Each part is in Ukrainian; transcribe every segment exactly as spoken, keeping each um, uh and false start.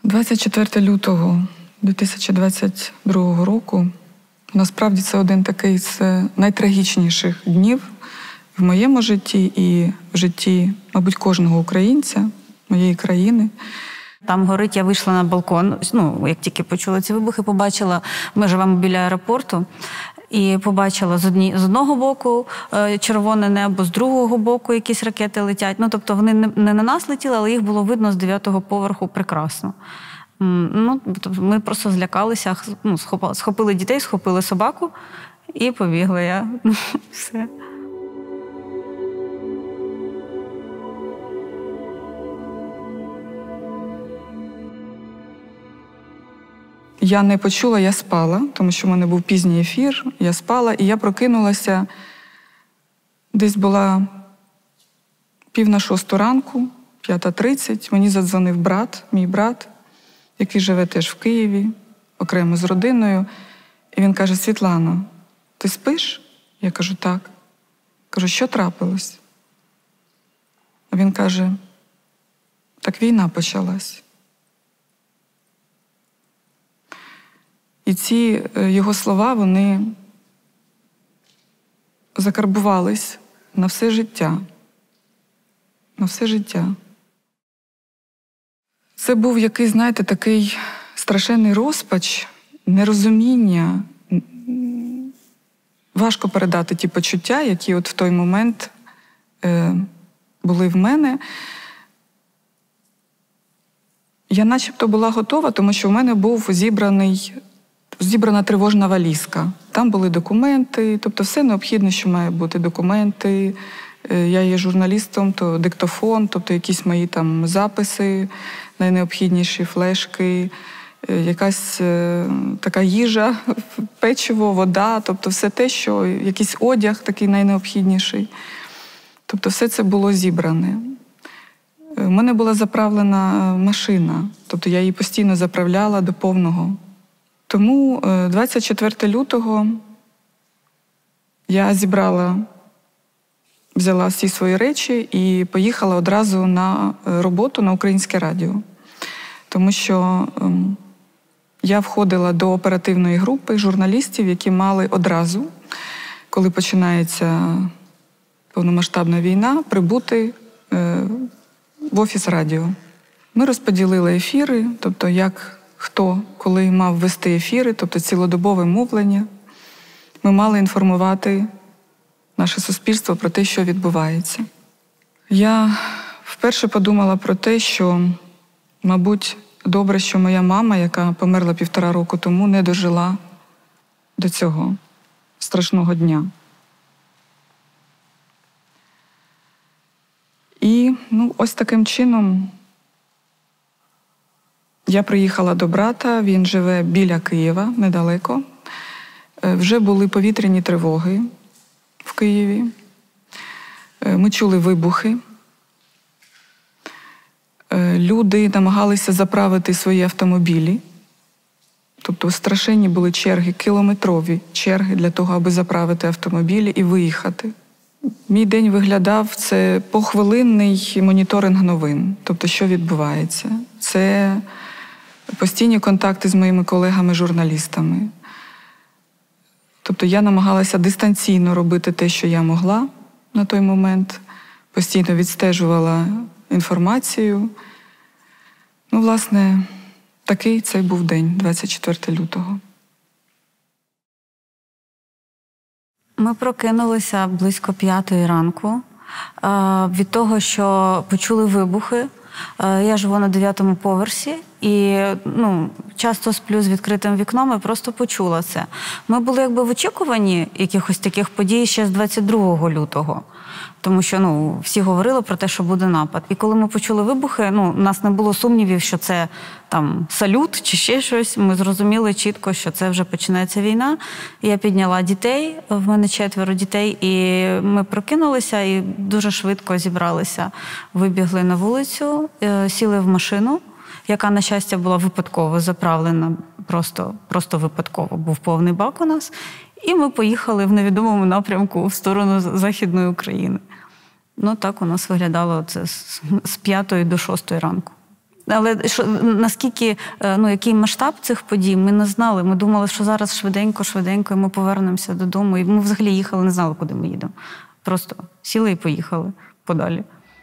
двадцять четвертого лютого дві тисячі двадцять другого року насправді це один такий з найтрагічніших днів в моєму житті і в житті, мабуть, кожного українця, моєї країни. Там горить, я вийшла на балкон, ну, як тільки почула ці вибухи, побачила, ми живемо біля аеропорту, і побачила з, одні, з одного боку червоне небо, з другого боку якісь ракети летять. Ну, тобто вони не, не на нас летіли, але їх було видно з дев'ятого поверху прекрасно. Ну, ми просто злякалися, ну, схопили дітей, схопили собаку і побігла я. Все. Я не почула, я спала, тому що в мене був пізній ефір, я спала, і я прокинулася, десь була пів на шосту ранку, п'ята тридцять, мені задзвонив брат, мій брат, який живе теж в Києві, окремо з родиною, і він каже: «Світлано, ти спиш?» Я кажу: «Так». Кажу: «Що трапилось?» А він каже: «Так війна почалась». І ці його слова, вони закарбувались на все життя. На все життя. Це був якийсь, знаєте, такий страшенний розпач, нерозуміння. Важко передати ті почуття, які от в той момент е, були в мене. Я начебто була готова, тому що в мене був зібраний Зібрана тривожна валізка. Там були документи, тобто все необхідне, що має бути. Документи, я є журналістом, то диктофон, тобто якісь мої там записи, найнеобхідніші флешки, якась е, така їжа, печиво, вода, тобто все те, що, якийсь одяг такий найнеобхідніший. Тобто все це було зібране. У мене була заправлена машина, тобто я її постійно заправляла до повного. Тому двадцять четвертого лютого я зібрала, взяла всі свої речі і поїхала одразу на роботу на Українське радіо. Тому що я входила до оперативної групи журналістів, які мали одразу, коли починається повномасштабна війна, прибути в офіс радіо. Ми розподілили ефіри, тобто як хто, коли мав вести ефіри, тобто цілодобове мовлення, ми мали інформувати наше суспільство про те, що відбувається. Я вперше подумала про те, що, мабуть, добре, що моя мама, яка померла півтора року тому, не дожила до цього страшного дня. І, ну, ось таким чином я приїхала до брата, він живе біля Києва, недалеко. Вже були повітряні тривоги в Києві. Ми чули вибухи. Люди намагалися заправити свої автомобілі. Тобто страшенні були черги, кілометрові черги для того, аби заправити автомобілі і виїхати. Мій день виглядав, це похвилинний моніторинг новин. Тобто, що відбувається. Це постійні контакти з моїми колегами-журналістами. Тобто я намагалася дистанційно робити те, що я могла на той момент. Постійно відстежувала інформацію. Ну, власне, такий цей був день, двадцять четвертого лютого. Ми прокинулися близько п'ятої ранку від того, що почули вибухи. Я живу на дев'ятому поверсі і, ну, часто сплю з відкритим вікном і просто почула це. Ми були якби в очікуванні якихось таких подій ще з двадцять другого лютого. Тому що, ну, всі говорили про те, що буде напад. І коли ми почули вибухи, ну, у нас не було сумнівів, що це там салют чи ще щось. Ми зрозуміли чітко, що це вже починається війна. Я підняла дітей, в мене четверо дітей, і ми прокинулися і дуже швидко зібралися. Вибігли на вулицю, сіли в машину, яка, на щастя, була випадково заправлена, просто, просто випадково був повний бак у нас. І ми поїхали в невідомому напрямку в сторону Західної України. Ну, так у нас виглядало це з п'ятої до шостої ранку. Але що, наскільки, ну, який масштаб цих подій, ми не знали. Ми думали, що зараз швиденько, швиденько, і ми повернемося додому. І ми взагалі їхали, не знали, куди ми їдемо. Просто сіли і поїхали подалі.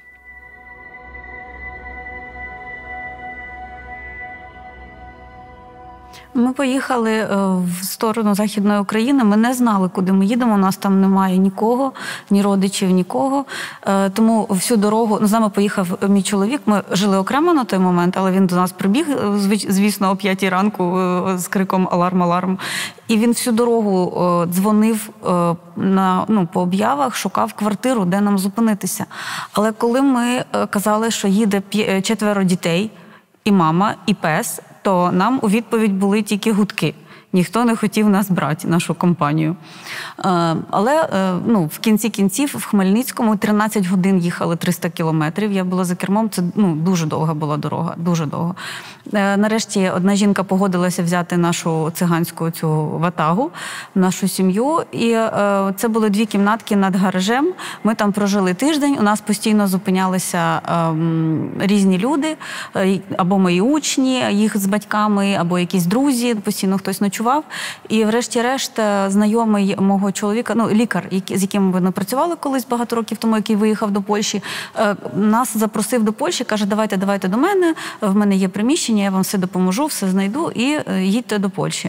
Ми поїхали в сторону Західної України. Ми не знали, куди ми їдемо. У нас там немає нікого, ні родичів, нікого. Тому всю дорогу, ну, з нами поїхав мій чоловік. Ми жили окремо на той момент, але він до нас прибіг, звісно, о п'ятій ранку з криком «Аларм, аларм!». І він всю дорогу дзвонив на, ну, по об'явах, шукав квартиру, де нам зупинитися. Але коли ми казали, що їде четверо дітей, і мама, і пес, то нам у відповідь були тільки гудки. Ніхто не хотів нас брати, нашу компанію. Але ну, в кінці кінців в Хмельницькому тринадцять годин їхали триста кілометрів. Я була за кермом, це ну, дуже довга була дорога, дуже довго. Нарешті одна жінка погодилася взяти нашу циганську цю ватагу, нашу сім'ю. І це були дві кімнатки над гаражем. Ми там прожили тиждень, у нас постійно зупинялися різні люди, або мої учні, їх з батьками, або якісь друзі, постійно хтось ночував. І врешті-решт знайомий мого чоловіка, ну, лікар, з яким ми працювали колись багато років тому, який виїхав до Польщі, нас запросив до Польщі, каже, давайте, давайте до мене, в мене є приміщення, я вам все допоможу, все знайду і їдьте до Польщі.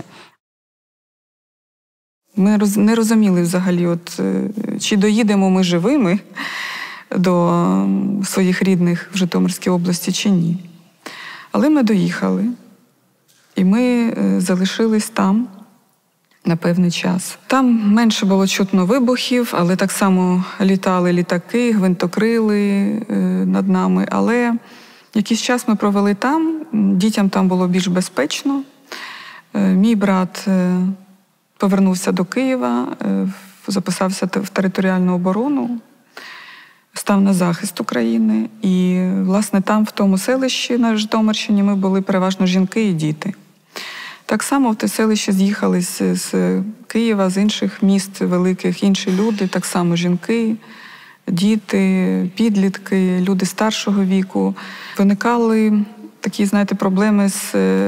Ми не розуміли взагалі, от, чи доїдемо ми живими до своїх рідних в Житомирській області, чи ні. Але ми доїхали. І ми залишились там на певний час. Там менше було чутно вибухів, але так само літали літаки, гвинтокрили над нами. Але якийсь час ми провели там, дітям там було більш безпечно. Мій брат повернувся до Києва, записався в територіальну оборону, став на захист України. І, власне, там, в тому селищі на Житомирщині, ми були переважно жінки і діти. Так само в те селище з'їхались з Києва, з інших міст великих, інші люди, так само жінки, діти, підлітки, люди старшого віку. Виникали такі, знаєте, проблеми з,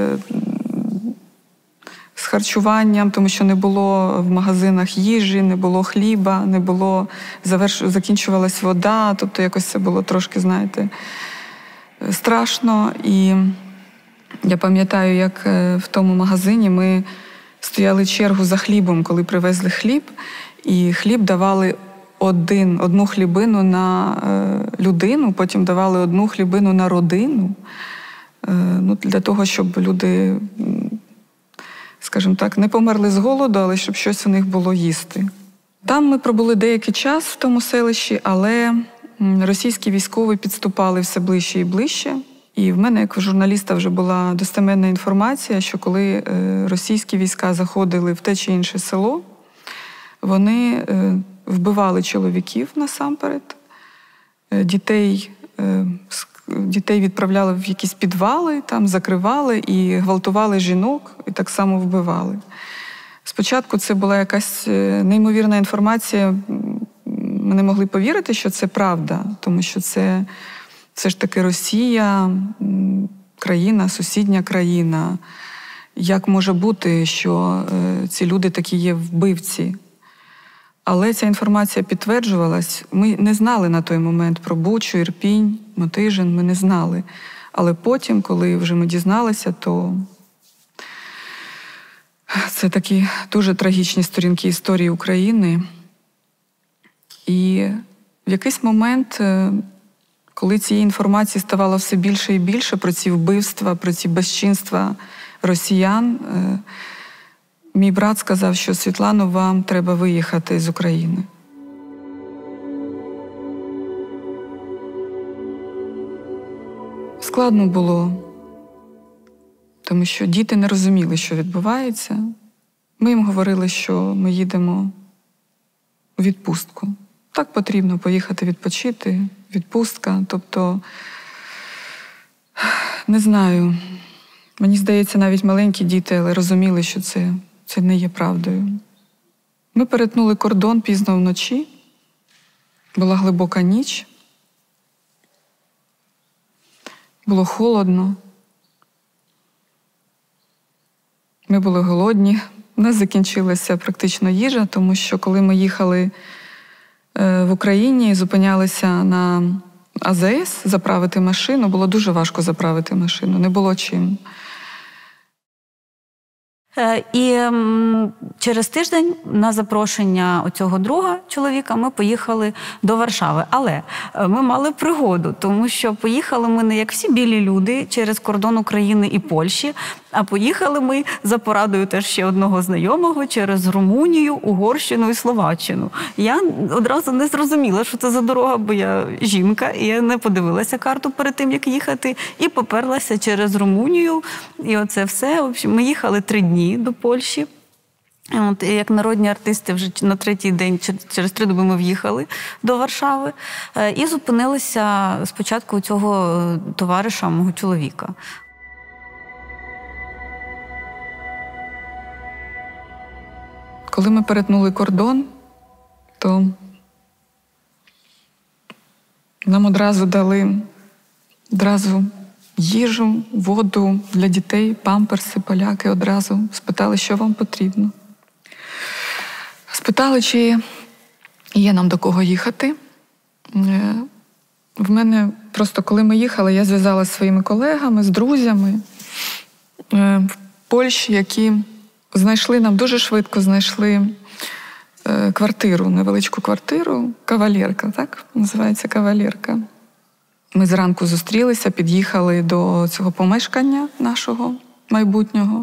з харчуванням, тому що не було в магазинах їжі, не було хліба, не було, заверш... закінчувалась вода, тобто якось це було трошки, знаєте, страшно. І я пам'ятаю, як в тому магазині ми стояли чергу за хлібом, коли привезли хліб, і хліб давали один, одну хлібину на людину, потім давали одну хлібину на родину, ну, для того, щоб люди, скажімо так, не померли з голоду, але щоб щось у них було їсти. Там ми пробули деякий час в тому селищі, але російські військові підступали все ближче і ближче. І в мене, як у журналіста, вже була достеменна інформація, що коли російські війська заходили в те чи інше село, вони вбивали чоловіків насамперед, дітей, дітей відправляли в якісь підвали, там закривали і гвалтували жінок, і так само вбивали. Спочатку це була якась неймовірна інформація, ми не могли повірити, що це правда, тому що це Це ж таки Росія, країна, сусідня країна. Як може бути, що ці люди такі є вбивці? Але ця інформація підтверджувалась. Ми не знали на той момент про Бучу, Ірпінь, Мотижин, ми не знали. Але потім, коли вже ми дізналися, то це такі дуже трагічні сторінки історії України. І в якийсь момент, коли цієї інформації ставало все більше і більше про ці вбивства, про ці безчинства росіян, мій брат сказав, що Світлано, вам треба виїхати з України. Складно було, тому що діти не розуміли, що відбувається. Ми їм говорили, що ми їдемо у відпустку. Так потрібно поїхати відпочити, відпустка. Тобто, не знаю, мені здається, навіть маленькі діти, але розуміли, що це, це не є правдою. Ми перетнули кордон пізно вночі, була глибока ніч. Було холодно. Ми були голодні. У нас закінчилася практично їжа, тому що коли ми їхали в Україні і зупинялися на А З С заправити машину, було дуже важко заправити машину, не було чим. І через тиждень на запрошення оцього друга чоловіка ми поїхали до Варшави. Але ми мали пригоду, тому що поїхали ми не як всі білі люди через кордон України і Польщі, а поїхали ми за порадою теж ще одного знайомого через Румунію, Угорщину і Словаччину. Я одразу не зрозуміла, що це за дорога, бо я жінка, і я не подивилася карту перед тим, як їхати, і поперлася через Румунію. І оце все. В общем, ми їхали три дні до Польщі. От, як народні артисти вже на третій день, через три доби ми в'їхали до Варшави і зупинилися спочатку у цього товариша, мого чоловіка. Коли ми перетнули кордон, то нам одразу дали одразу їжу, воду для дітей, памперси, поляки одразу. Спитали, що вам потрібно. Спитали, чи є нам до кого їхати. В мене просто, коли ми їхали, я зв'язалася зі своїми колегами, з друзями в Польщі, які знайшли нам, дуже швидко знайшли квартиру, невеличку квартиру, кавалерка, так? Називається кавалерка. Ми зранку зустрілися, під'їхали до цього помешкання нашого майбутнього.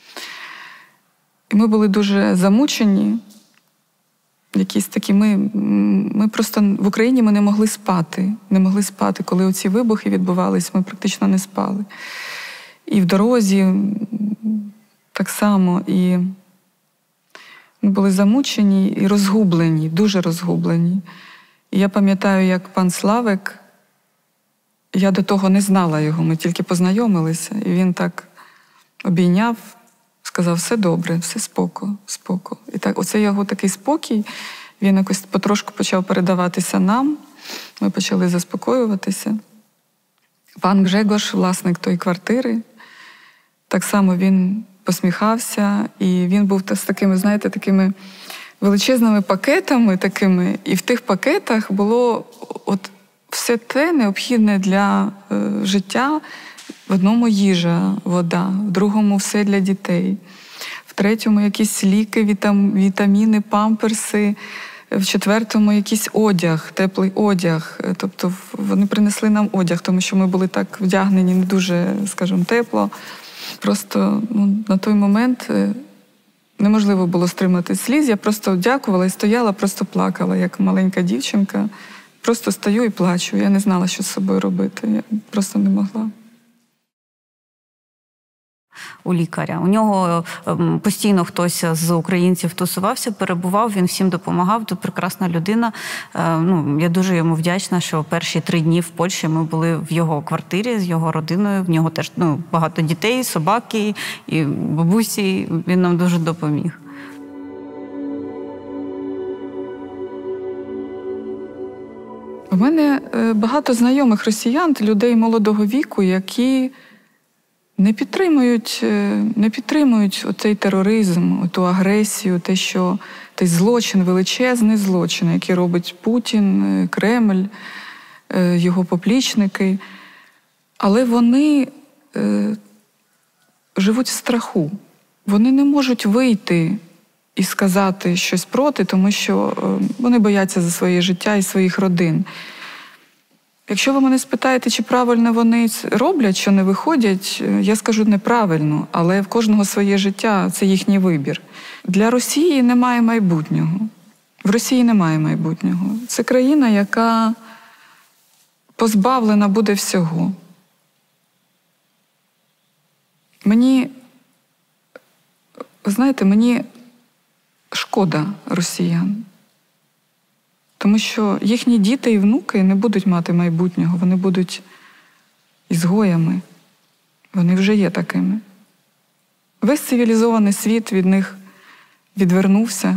І ми були дуже замучені. Якісь такі, ми, ми просто в Україні ми не могли спати. Не могли спати. Коли оці вибухи відбувались, ми практично не спали. І в дорозі так само. І ми були замучені і розгублені, дуже розгублені. І я пам'ятаю, як пан Славик, я до того не знала його, ми тільки познайомилися. І він так обійняв, сказав, все добре, все споко, споко. І так, оце його такий спокій, він якось потрошку почав передаватися нам. Ми почали заспокоюватися. Пан Гжегош, власник тої квартири, так само він посміхався, і він був з такими, знаєте, такими величезними пакетами такими, і в тих пакетах було от все те необхідне для е, життя. В одному їжа, вода, в другому все для дітей, в третьому якісь ліки, вітам, вітаміни, памперси, в четвертому якийсь одяг, теплий одяг. Тобто вони принесли нам одяг, тому що ми були так вдягнені не дуже, скажімо, тепло. Просто ну, на той момент неможливо було стримати сліз. Я просто дякувала і стояла, просто плакала, як маленька дівчинка. Просто стою і плачу. Я не знала, що з собою робити. Я просто не могла. У лікаря. У нього постійно хтось з українців тусувався, перебував, він всім допомагав. Тут прекрасна людина. Ну, я дуже йому вдячна, що перші три дні в Польщі ми були в його квартирі з його родиною. В нього теж ну, багато дітей, собаки і бабусі. Він нам дуже допоміг. У мене багато знайомих росіян, людей молодого віку, які не підтримують, не підтримують оцей тероризм, оту агресію, те, що той злочин, величезний злочин, який робить Путін, Кремль, його поплічники. Але вони е, живуть в страху. Вони не можуть вийти і сказати щось проти, тому що вони бояться за своє життя і своїх родин. Якщо ви мене спитаєте, чи правильно вони роблять, що не виходять, я скажу неправильно, але в кожного своє життя, це їхній вибір. Для Росії немає майбутнього. В Росії немає майбутнього. Це країна, яка позбавлена буде всього. Мені, ви знаєте, мені шкода росіян. Тому що їхні діти і внуки не будуть мати майбутнього, вони будуть ізгоями. Вони вже є такими. Весь цивілізований світ від них відвернувся.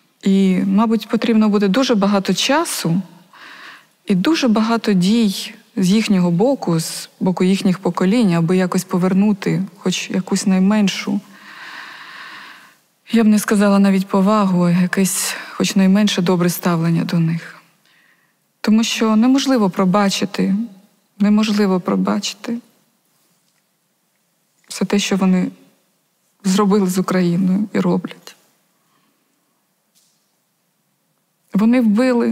І, мабуть, потрібно буде дуже багато часу і дуже багато дій з їхнього боку, з боку їхніх поколінь, аби якось повернути хоч якусь найменшу, я б не сказала навіть повагу, а якесь хоч найменше добре ставлення до них. Тому що неможливо пробачити, неможливо пробачити все те, що вони зробили з Україною і роблять. Вони вбили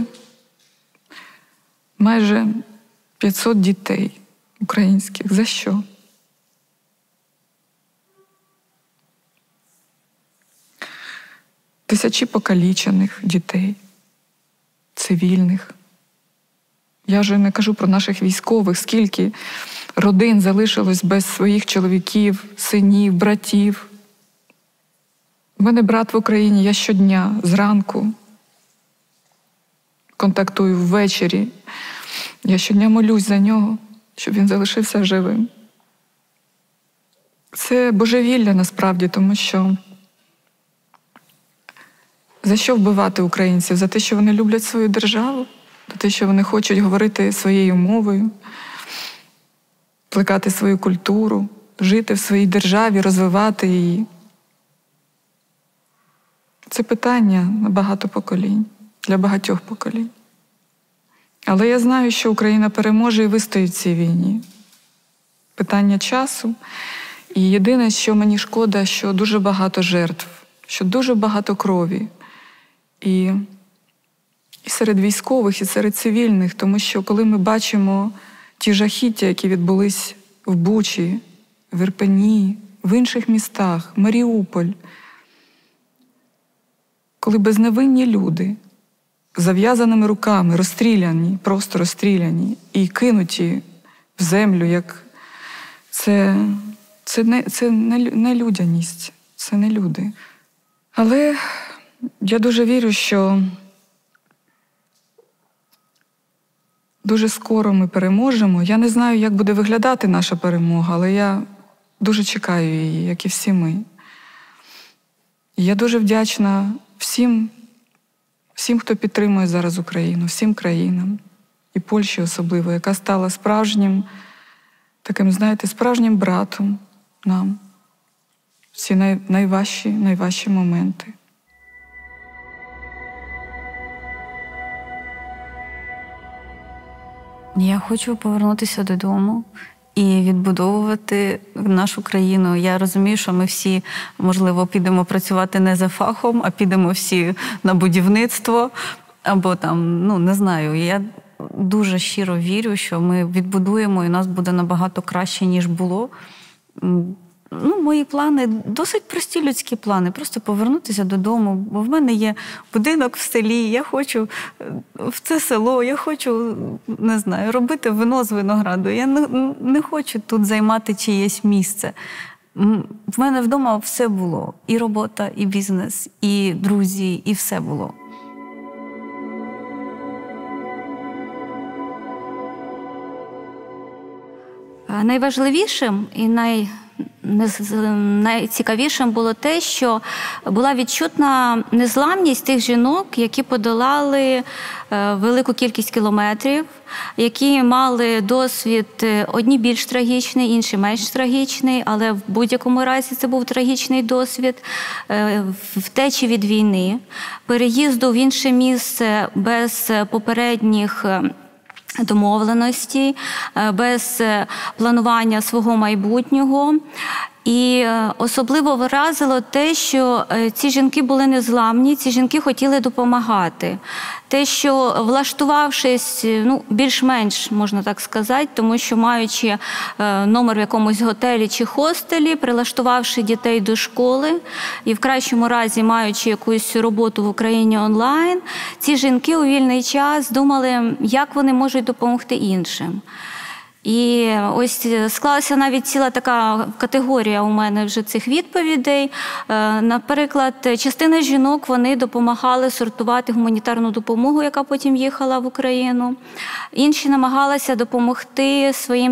майже п'ятсот дітей українських. За що? Тисячі покалічених дітей, цивільних. Я вже не кажу про наших військових, скільки родин залишилось без своїх чоловіків, синів, братів. У мене брат в Україні, я щодня, зранку контактую ввечері. Я щодня молюсь за нього, щоб він залишився живим. Це божевілля насправді, тому що за що вбивати українців? За те, що вони люблять свою державу? За те, що вони хочуть говорити своєю мовою, плекати свою культуру, жити в своїй державі, розвивати її? Це питання на багато поколінь, для багатьох поколінь. Але я знаю, що Україна переможе і вистоїть в цій війні. Питання часу. І єдине, що мені шкода, що дуже багато жертв, що дуже багато крові. І, і серед військових, і серед цивільних, тому що коли ми бачимо ті жахіття, які відбулись в Бучі, в Ірпені, в інших містах, Маріуполь, коли безневинні люди зав'язаними руками, розстріляні, просто розстріляні і кинуті в землю, як це, це, не, це не, не людяність, це не люди. Але я дуже вірю, що дуже скоро ми переможемо. Я не знаю, як буде виглядати наша перемога, але я дуже чекаю її, як і всі ми. І я дуже вдячна всім, всім, хто підтримує зараз Україну, всім країнам, і Польщі особливо, яка стала справжнім, таким, знаєте, справжнім братом нам в ці най, найважчі, найважчі моменти. Я хочу повернутися додому і відбудовувати нашу країну. Я розумію, що ми всі, можливо, підемо працювати не за фахом, а підемо всі на будівництво, або там, ну, не знаю. Я дуже щиро вірю, що ми відбудуємо, і у нас буде набагато краще, ніж було. Ну, мої плани досить прості людські плани. Просто повернутися додому, бо в мене є будинок в селі, я хочу в це село, я хочу, не знаю, робити вино з винограду. Я не, не хочу тут займати чиєсь місце. В мене вдома все було. І робота, і бізнес, і друзі, і все було. Найважливішим і най... найцікавішим було те, що була відчутна незламність тих жінок, які подолали велику кількість кілометрів, які мали досвід одні більш трагічний, інші менш трагічний, але в будь-якому разі це був трагічний досвід втечі від війни, переїзду в інше місце без попередніх домовленості, без планування свого майбутнього. І особливо вразило те, що ці жінки були незламні, ці жінки хотіли допомагати. Те, що влаштувавшись, ну, більш-менш, можна так сказати, тому що маючи номер в якомусь готелі чи хостелі, прилаштувавши дітей до школи і в кращому разі маючи якусь роботу в Україні онлайн, ці жінки у вільний час думали, як вони можуть допомогти іншим. І ось склалася навіть ціла така категорія у мене вже цих відповідей. Наприклад, частина жінок, вони допомагали сортувати гуманітарну допомогу, яка потім їхала в Україну. Інші намагалися допомогти своїм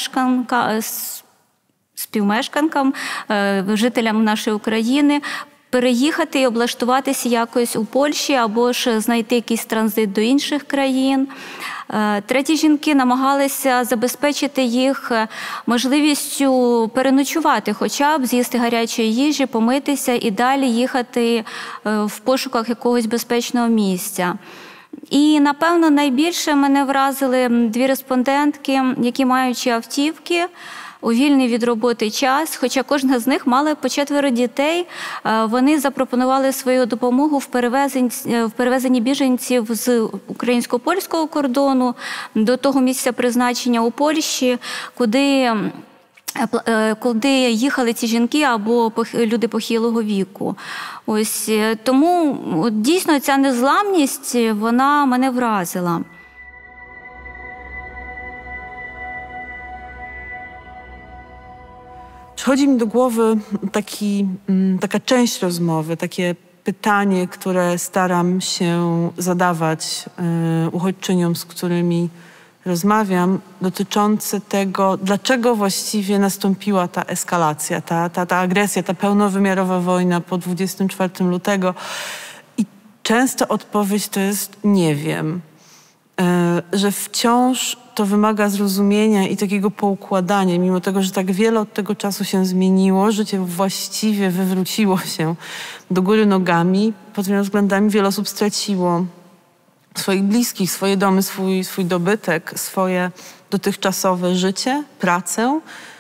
співмешканкам, співмешканкам, жителям нашої України, переїхати і облаштуватися якось у Польщі або ж знайти якийсь транзит до інших країн. Треті жінки намагалися забезпечити їх можливістю переночувати, хоча б з'їсти гарячої їжі, помитися і далі їхати в пошуках якогось безпечного місця. І, напевно, найбільше мене вразили дві респондентки, які, маючи автівки, у вільний від роботи час, хоча кожна з них мала по четверо дітей, вони запропонували свою допомогу в перевезенні, в перевезенні біженців з українсько-польського кордону до того місця призначення у Польщі, куди, куди їхали ці жінки або люди похилого віку. Ось тому дійсно ця незламність, вона мене вразила. Przychodzi mi do głowy taki, taka część rozmowy, takie pytanie, które staram się zadawać uchodźczyniom, z którymi rozmawiam, dotyczące tego, dlaczego właściwie nastąpiła ta eskalacja, ta, ta, ta agresja, ta pełnowymiarowa wojna po dwudziestego czwartego lutego. I często odpowiedź to jest nie wiem, że wciąż to wymaga zrozumienia i takiego poukładania, mimo tego, że tak wiele od tego czasu się zmieniło, życie właściwie wywróciło się do góry nogami, pod wieloma względami wiele osób straciło swoich bliskich, swoje domy, swój, swój dobytek, swoje dotychczasowe życie, pracę,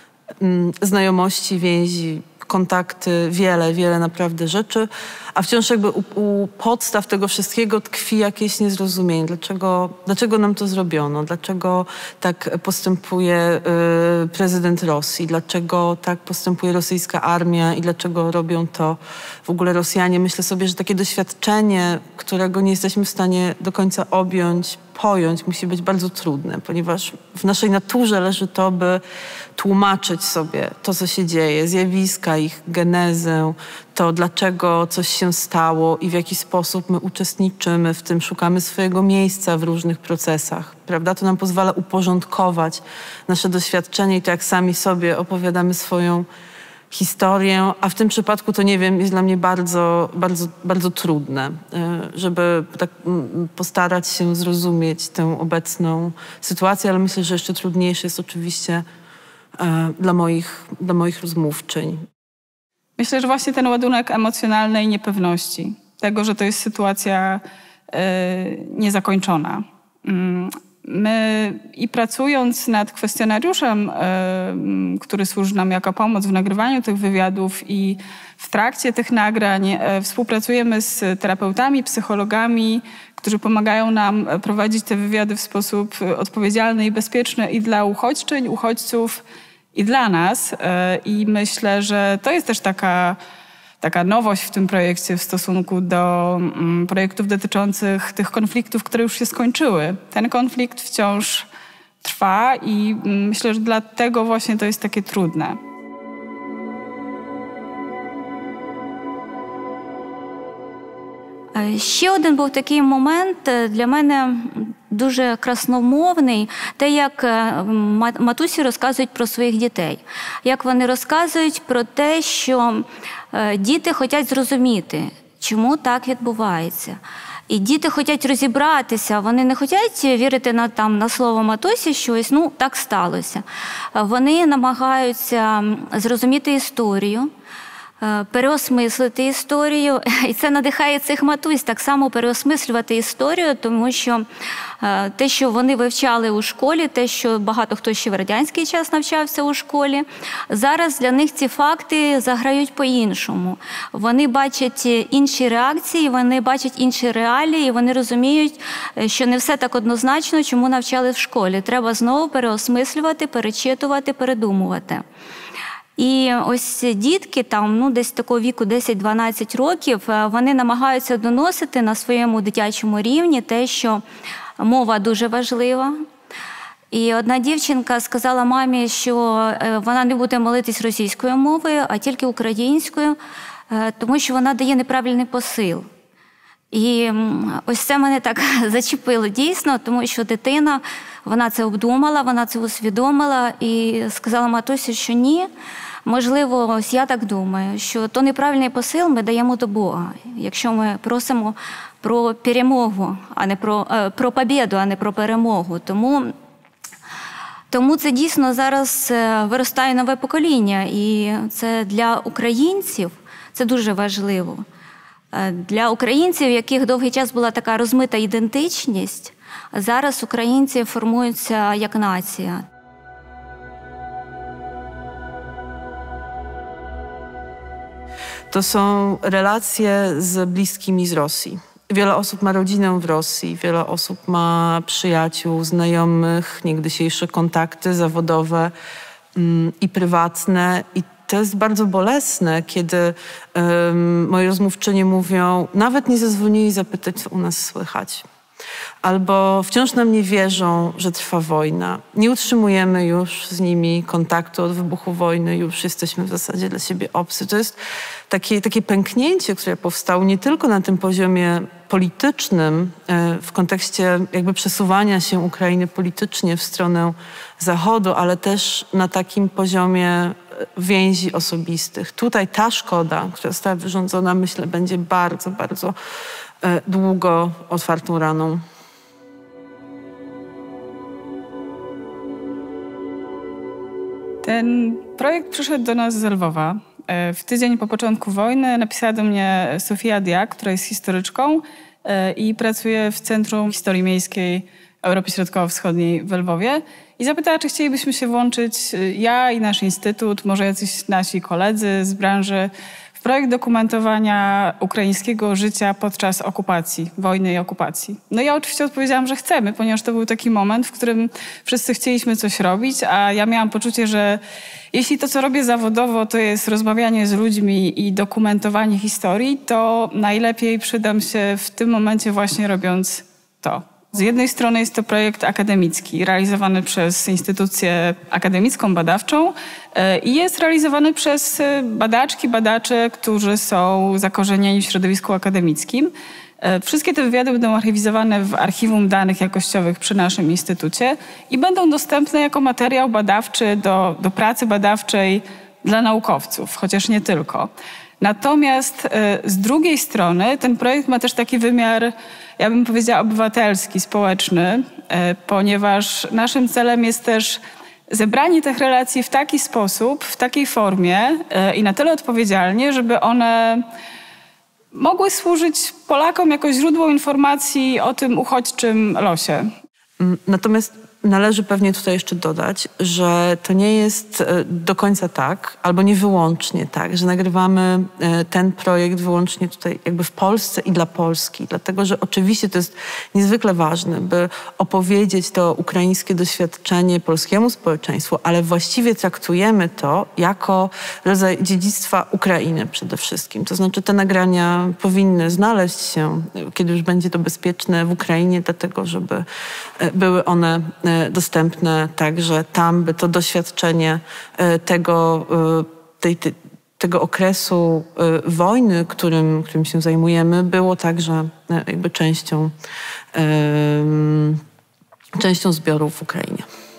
znajomości, więzi, kontakty, wiele, wiele naprawdę rzeczy, a wciąż jakby u, u podstaw tego wszystkiego tkwi jakieś niezrozumienie. Dlaczego, dlaczego nam to zrobiono? Dlaczego tak postępuje y, prezydent Rosji? Dlaczego tak postępuje rosyjska armia i dlaczego robią to w ogóle Rosjanie? Myślę sobie, że takie doświadczenie, którego nie jesteśmy w stanie do końca objąć, pojąć, musi być bardzo trudne, ponieważ w naszej naturze leży to, by tłumaczyć sobie to, co się dzieje, zjawiska, ich genezę, to dlaczego coś się stało i w jaki sposób my uczestniczymy w tym, szukamy swojego miejsca w różnych procesach, prawda? To nam pozwala uporządkować nasze doświadczenie i to, jak sami sobie opowiadamy swoją historię, a w tym przypadku to, nie wiem, jest dla mnie bardzo, bardzo, bardzo trudne, żeby tak postarać się zrozumieć tę obecną sytuację, ale myślę, że jeszcze trudniejsze jest oczywiście dla moich, dla moich rozmówczyń. Myślę, że właśnie ten ładunek emocjonalnej niepewności, tego, że to jest sytuacja yy, niezakończona. Yy. My i pracując nad kwestionariuszem, yy, który służy nam jako pomoc w nagrywaniu tych wywiadów i w trakcie tych nagrań yy, współpracujemy z terapeutami, psychologami, którzy pomagają nam prowadzić te wywiady w sposób odpowiedzialny i bezpieczny i dla uchodźczyń, uchodźców, i dla nas. Yy, I myślę, że to jest też taka taka nowość w tym projekcie w stosunku do mm, projektów dotyczących tych konfliktów, które już się skończyły. Ten konflikt wciąż trwa i mm, myślę, że dlatego właśnie to jest takie trudne. Ще один був такий момент для мене дуже красномовний, те, як матусі розказують про своїх дітей. Як вони розказують про те, що діти хочуть зрозуміти, чому так відбувається. І діти хочуть розібратися, вони не хочуть вірити на, там, на слово матусі, що ось, ну, так сталося. Вони намагаються зрозуміти історію, переосмислити історію. І це надихає цих матусь так само переосмислювати історію, тому що те, що вони вивчали у школі, те, що багато хто ще в радянський час навчався у школі, зараз для них ці факти заграють по-іншому. Вони бачать інші реакції, вони бачать інші реалії, вони розуміють, що не все так однозначно, чому навчали в школі. Треба знову переосмислювати, перечитувати, передумувати. І ось дітки, там, ну, десь такого віку десять-дванадцять років, вони намагаються доносити на своєму дитячому рівні те, що мова дуже важлива. І одна дівчинка сказала мамі, що вона не буде молитись російською мовою, а тільки українською, тому що вона дає неправильний посил. І ось це мене так зачепило дійсно, тому що дитина, вона це обдумала, вона це усвідомила і сказала матусі, що ні, Можливо, ось я так думаю, що то неправильний посил ми даємо до Бога, якщо ми просимо про перемогу, а не про, про побєду, а не про перемогу. Тому, тому це дійсно зараз виростає нове покоління, і це для українців це дуже важливо. Для українців, у яких довгий час була така розмита ідентичність, зараз українці формуються як нація. To są relacje z bliskimi z Rosji. Wiele osób ma rodzinę w Rosji, wiele osób ma przyjaciół, znajomych, niegdysiejsze kontakty zawodowe mm, i prywatne. I to jest bardzo bolesne, kiedy um, moi rozmówczynie mówią, nawet nie zadzwonili zapytać, co u nas słychać. Albo wciąż nam nie wierzą, że trwa wojna. Nie utrzymujemy już z nimi kontaktu od wybuchu wojny, już jesteśmy w zasadzie dla siebie obcy. To jest takie, takie pęknięcie, które powstało nie tylko na tym poziomie politycznym, w kontekście jakby przesuwania się Ukrainy politycznie w stronę Zachodu, ale też na takim poziomie więzi osobistych. Tutaj ta szkoda, która została wyrządzona, myślę, będzie bardzo, bardzo długo otwartą raną. Ten projekt przyszedł do nas z Lwowa. W tydzień po początku wojny napisała do mnie Sofia Diak, która jest historyczką i pracuje w Centrum Historii Miejskiej Europy Środkowo-Wschodniej w Lwowie. I zapytała, czy chcielibyśmy się włączyć, ja i nasz instytut, może jacyś nasi koledzy z branży, w projekt dokumentowania ukraińskiego życia podczas okupacji, wojny i okupacji. No ja oczywiście odpowiedziałam, że chcemy, ponieważ to był taki moment, w którym wszyscy chcieliśmy coś robić, a ja miałam poczucie, że jeśli to, co robię zawodowo, to jest rozmawianie z ludźmi i dokumentowanie historii, to najlepiej przydam się w tym momencie właśnie robiąc to. Z jednej strony jest to projekt akademicki, realizowany przez instytucję akademicką, badawczą i jest realizowany przez badaczki, badacze, którzy są zakorzenieni w środowisku akademickim. Wszystkie te wywiady będą archiwizowane w Archiwum Danych Jakościowych przy naszym instytucie i będą dostępne jako materiał badawczy do, do pracy badawczej dla naukowców, chociaż nie tylko. Natomiast z drugiej strony ten projekt ma też taki wymiar, ja bym powiedziała, obywatelski, społeczny, ponieważ naszym celem jest też zebranie tych relacji w taki sposób, w takiej formie i na tyle odpowiedzialnie, żeby one mogły służyć Polakom jako źródło informacji o tym uchodźczym losie. Natomiast należy pewnie tutaj jeszcze dodać, że to nie jest do końca tak, albo nie wyłącznie tak, że nagrywamy ten projekt wyłącznie tutaj jakby w Polsce i dla Polski, dlatego że oczywiście to jest niezwykle ważne, by opowiedzieć to ukraińskie doświadczenie polskiemu społeczeństwu, ale właściwie traktujemy to jako rodzaj dziedzictwa Ukrainy przede wszystkim. To znaczy te nagrania powinny znaleźć się, kiedy już będzie to bezpieczne w Ukrainie, dlatego żeby były one dostępne także tam, by to doświadczenie tego, tej, tej, tego okresu wojny, którym, którym się zajmujemy, było także jakby częścią, częścią zbiorów w Ukrainie.